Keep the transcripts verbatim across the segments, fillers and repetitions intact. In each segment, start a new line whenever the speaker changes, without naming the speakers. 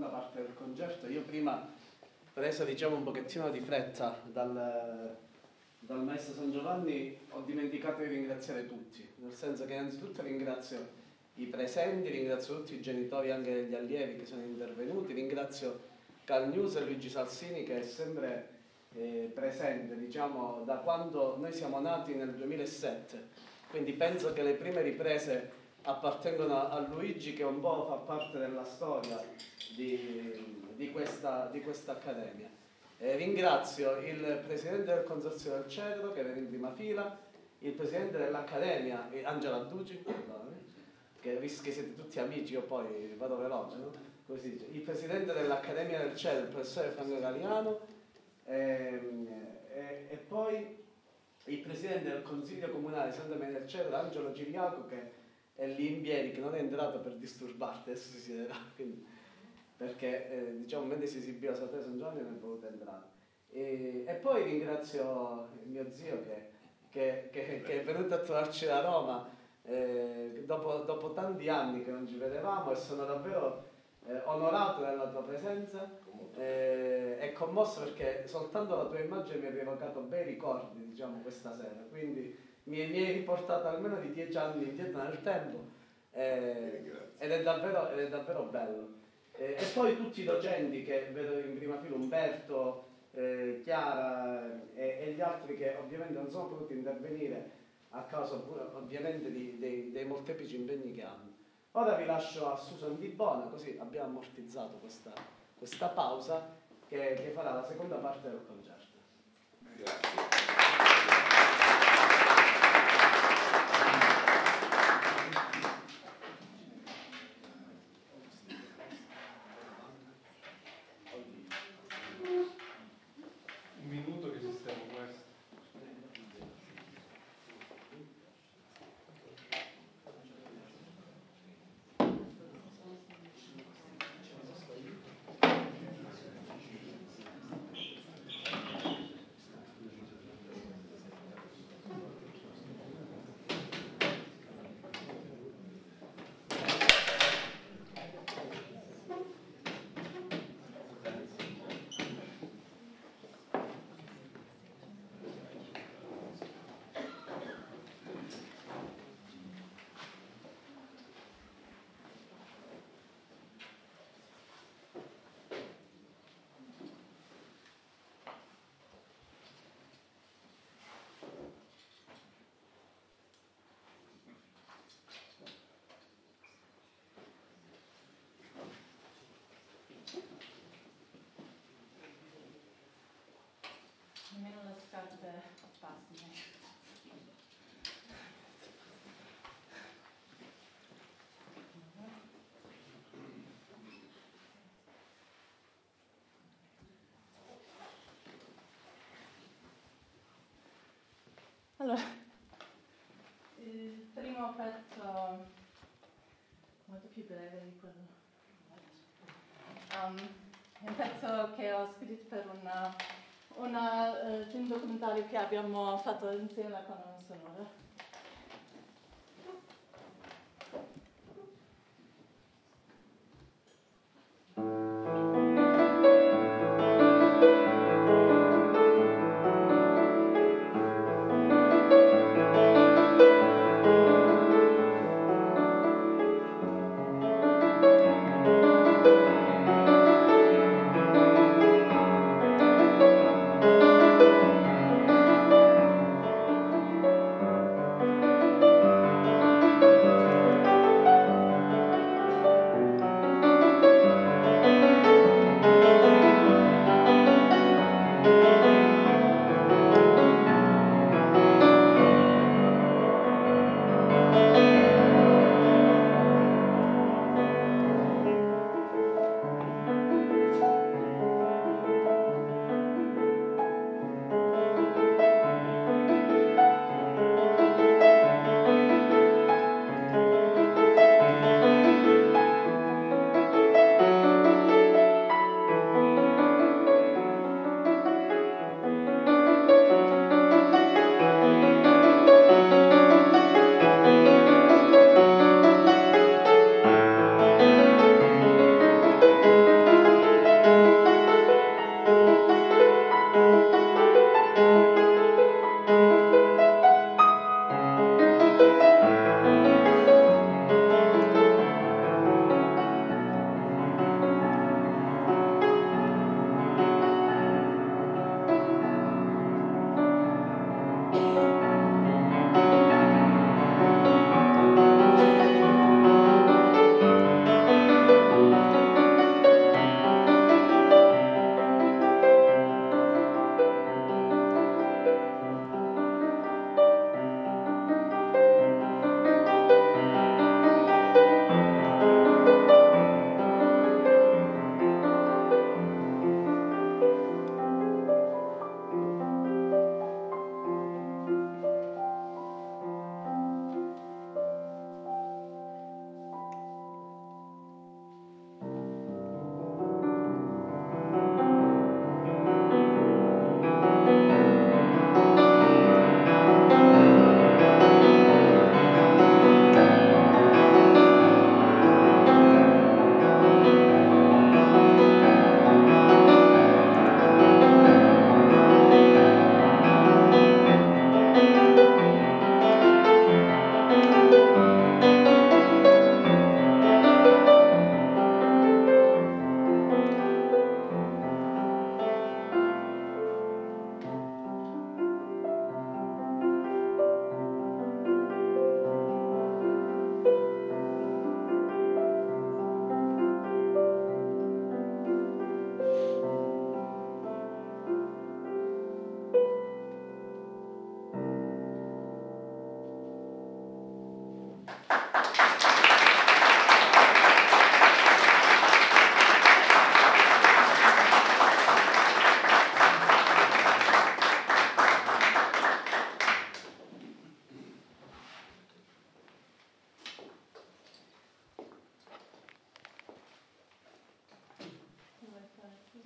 seconda parte del concerto. Io prima, preso diciamo un pochettino di fretta dal, dal maestro San Giovanni, ho dimenticato di ringraziare tutti, nel senso che innanzitutto ringrazio i presenti, ringrazio tutti i genitori anche degli allievi che sono intervenuti, ringrazio Cal News e Luigi Salsini che è sempre eh, presente, diciamo, da quando noi siamo nati nel duemilasette, quindi penso che le prime riprese appartengono a Luigi, che un po' fa parte della storia di, di, questa, di questa accademia. Eh, ringrazio il presidente del Consorzio del Cedro, che era in prima fila, il presidente dell'Accademia, Angela Duci, che visto che siete tutti amici, io poi vado veloce, no? Così dice. Il presidente dell'Accademia del Cedro, il professore Franco Galiano, ehm, e, e poi il presidente del Consiglio Comunale di Santa Maria del Cedro, Angelo Giriaco, che è lì in piedi, che non è entrato per disturbarti, adesso si siederà, quindi, perché eh, diciamo mentre si esibiva Santa San Giovanni non è potuto entrare. E, e poi ringrazio mio zio che, che, che, che è venuto a trovarci da Roma eh, dopo, dopo tanti anni che non ci vedevamo, e sono davvero eh, onorato della tua presenza eh, e commosso perché soltanto la tua immagine mi ha rievocato bei ricordi, diciamo, questa sera, quindi mi, mi hai riportato almeno di dieci anni indietro nel tempo eh, ed, è davvero, ed è davvero bello. Eh, e poi tutti i docenti che vedo in prima fila, Umberto, eh, Chiara eh, e gli altri che ovviamente non sono potuti intervenire a causa ovviamente di, dei, dei molteplici impegni che hanno. Ora vi lascio a Susan Di Bona, così abbiamo ammortizzato questa, questa pausa che, che farà la seconda parte del concerto.
Grazie.
Nemmeno le scarpe appassine. Allora, il primo pezzo molto più breve di quello. Um, è un pezzo che ho scritto per una un uh, film documentario che abbiamo fatto insieme alla Colonna Sonora.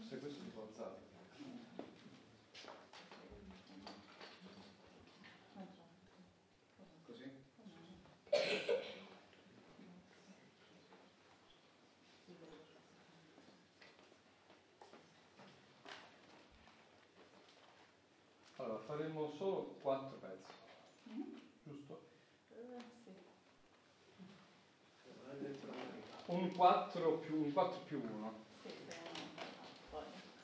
forse questo si può alzare. Così? Allora, faremo solo quattro pezzi,
Mm?
giusto?
Eh, sì.
Un quattro più un quattro più uno.
Sì, sì, no. Poi.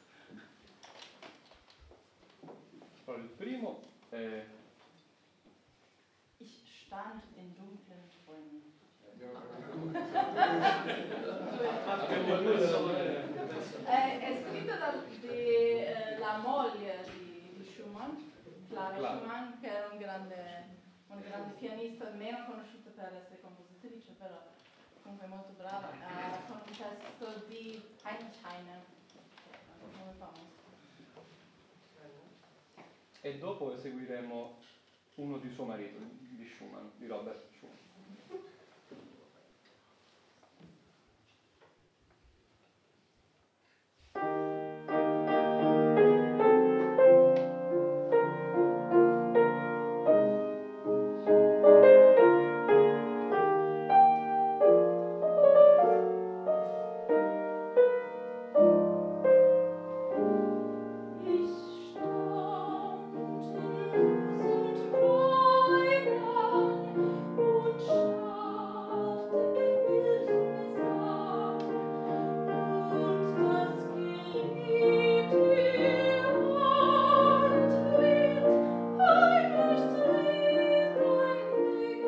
Allora, il primo è
Ich stand in dunklen Träumen.
abbiamo due sole.
È, è scritto dalla moglie di, di Schumann, Clara
Clara.
Schumann, che era un grande, un grande pianista, meno conosciuta per essere compositrice, però comunque molto brava, uh, con un testo di Heinrich Heine, molto famoso.
E dopo eseguiremo uno di suo marito, di Schumann, di Robert Schumann.
Ich stand in großen Träumen und schaute in Wildnis an, und das geliebte Antlitz eines Tränen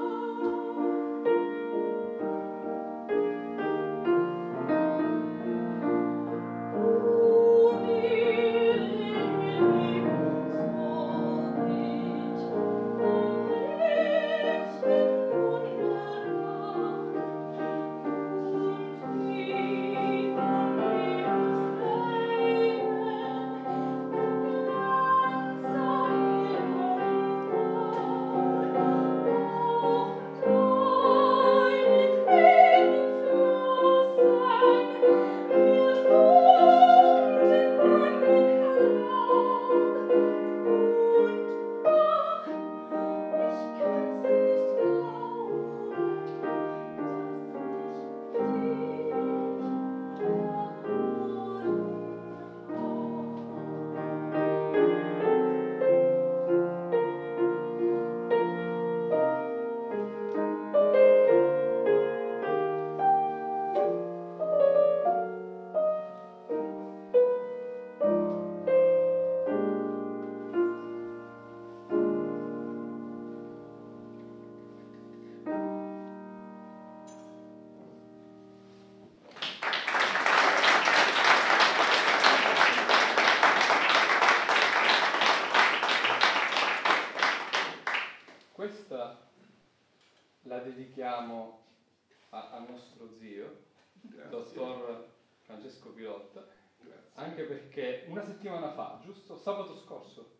Questa la dedichiamo a- al nostro zio,
Grazie.
dottor Francesco Pilotta,
Grazie.
anche perché una settimana fa, giusto? Sabato scorso,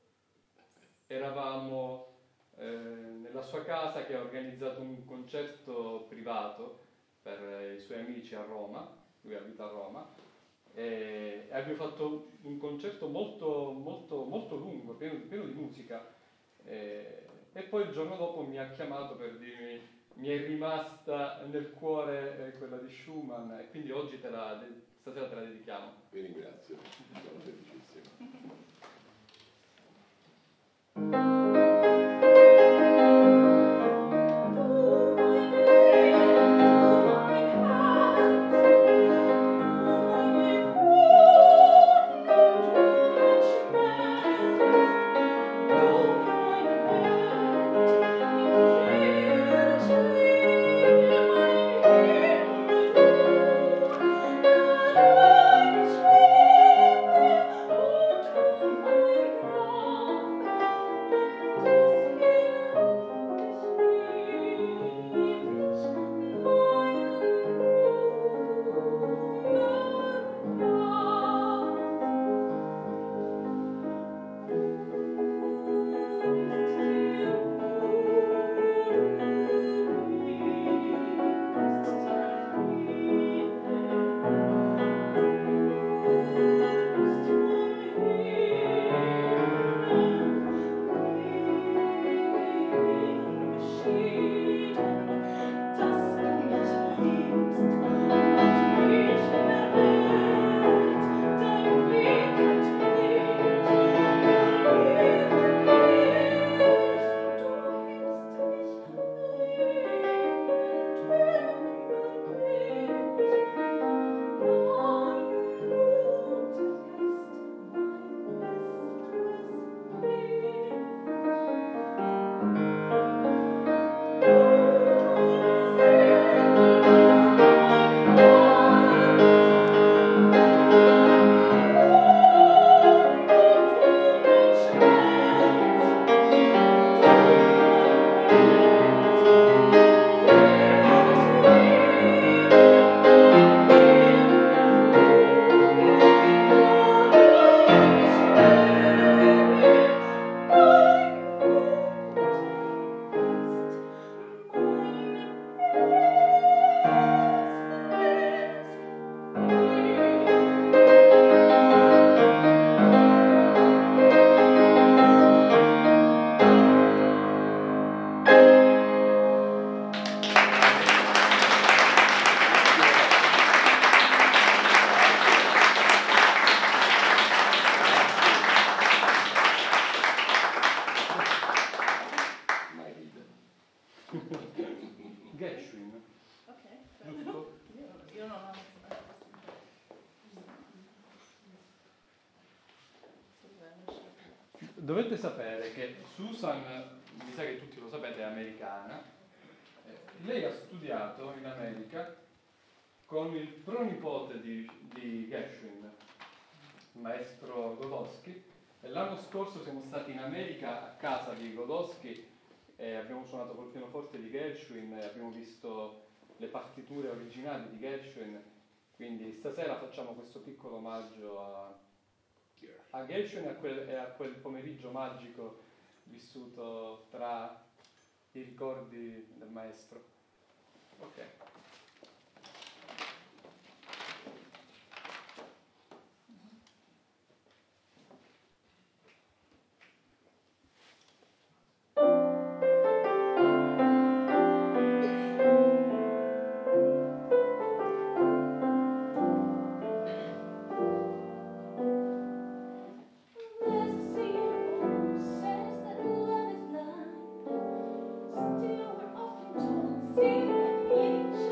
eravamo eh, nella sua casa che ha organizzato un concerto privato per eh, i suoi amici a Roma, lui abita a Roma, e, e abbiamo fatto un concerto molto, molto, molto lungo, pieno, pieno di musica. E, e poi il giorno dopo mi ha chiamato per dirmi mi è rimasta nel cuore eh, quella di Schumann, e quindi oggi te la, de- stasera te la dedichiamo.
Vi ringrazio, sono felicissimo.
Oh
dovete sapere che Susan, mi sa che tutti lo sapete, è americana. Eh, lei ha studiato in America con il pronipote di, di Gershwin, il maestro Godowski, e l'anno scorso siamo stati in America a casa di Godowski e abbiamo suonato col pianoforte di Gershwin e abbiamo visto le partiture originali di Gershwin, quindi stasera facciamo questo piccolo omaggio a, a Gershwin e a, quel, e a quel pomeriggio magico vissuto tra i ricordi del maestro. Ok.
Still we're often told, seek and ye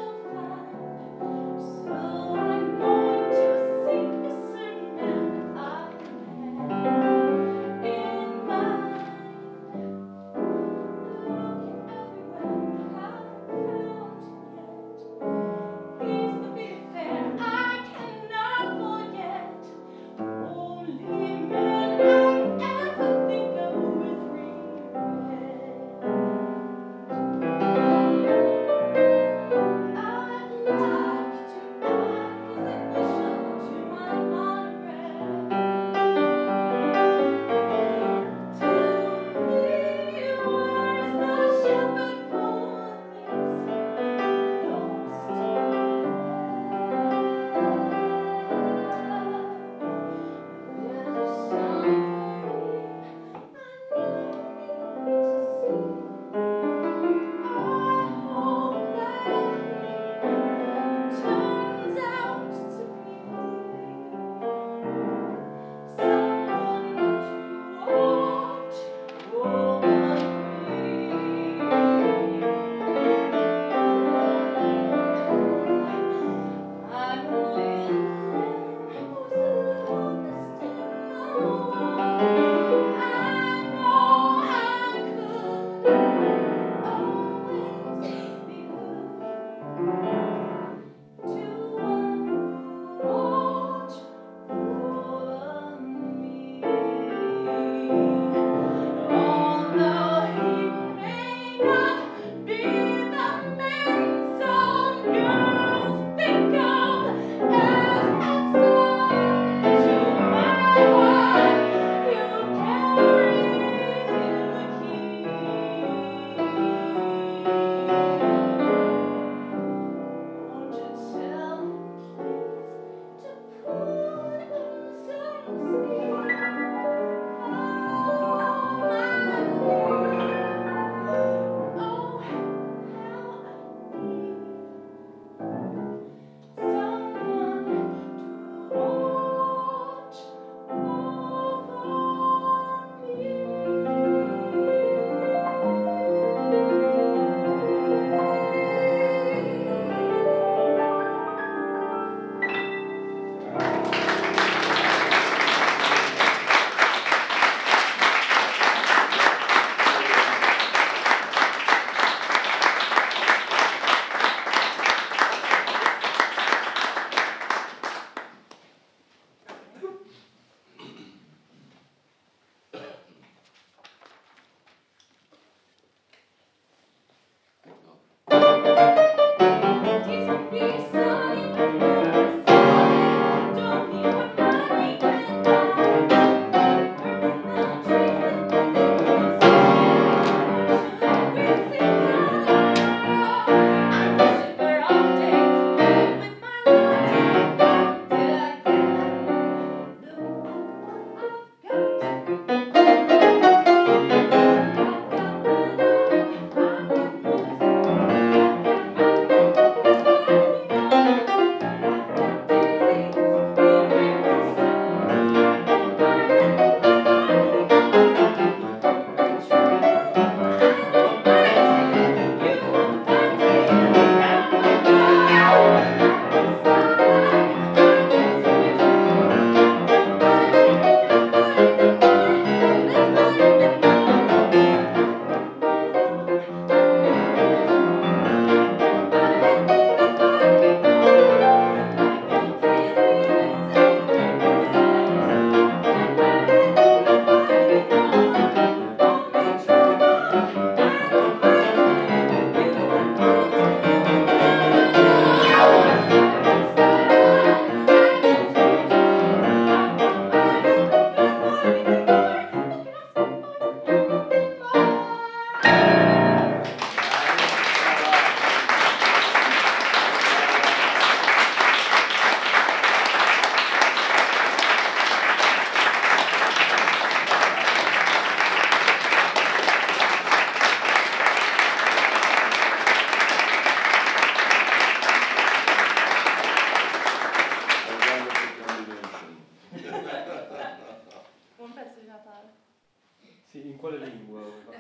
Sì, in quale lingua?
Uh,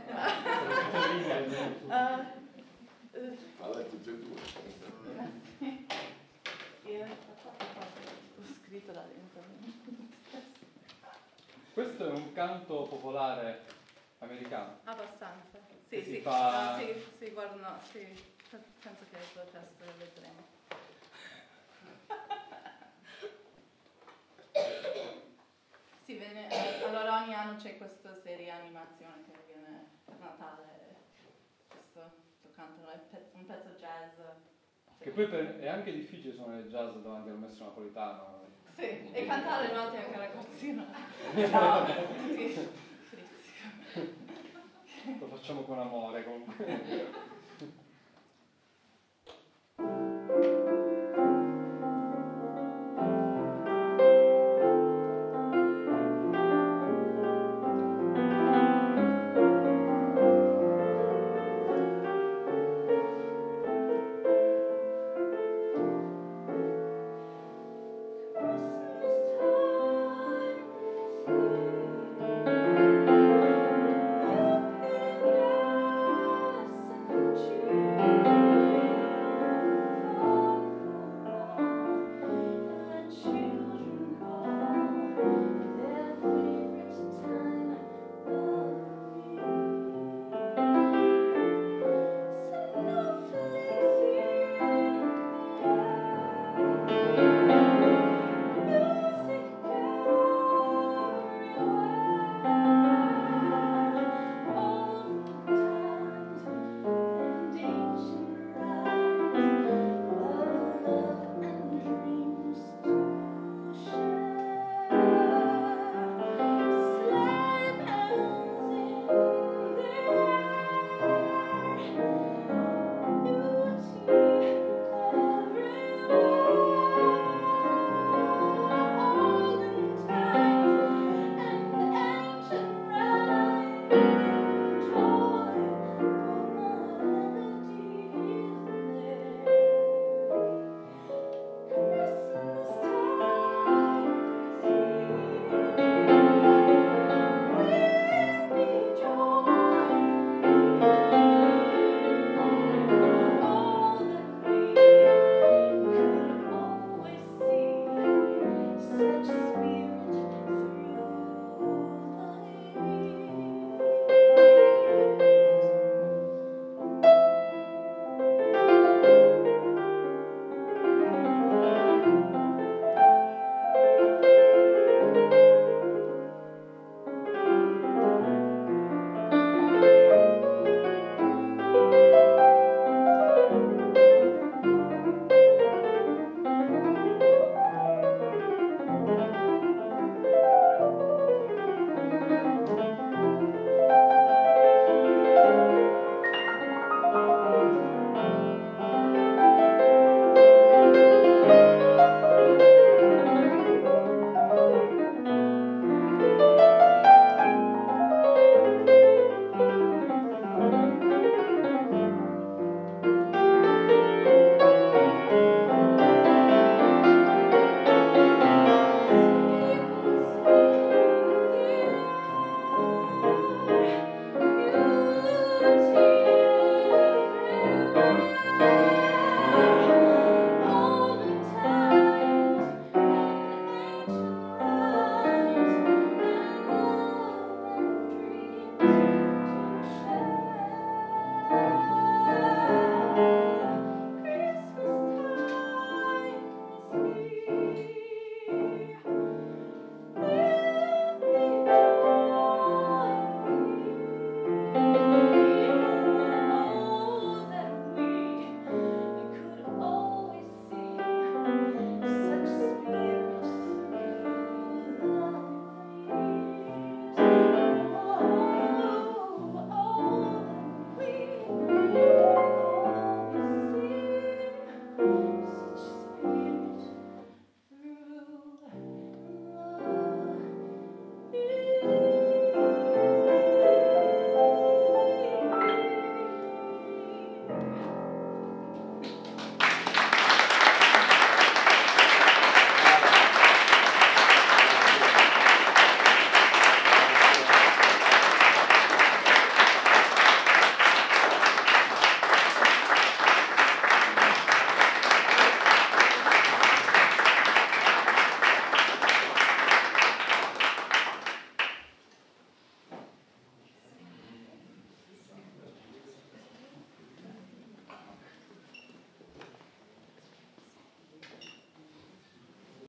uh,
Ha letto tutte e due.
io ho scritto da dentro.
Questo è un canto popolare americano.
Abbastanza.
Che
Sì,
si
sì,
fa-
no, sì, sì, guarda, no, sì, penso che il tuo testo lo vedremo. Sì, viene, eh, allora ogni anno c'è questa serie animazione che viene per Natale, questo, questo canto, è pe- un pezzo jazz.
Che poi per- è anche difficile suonare jazz davanti al maestro napolitano.
Sì, e cantare davanti anche alla cozzina. No, sì, sì.
Lo facciamo con amore comunque.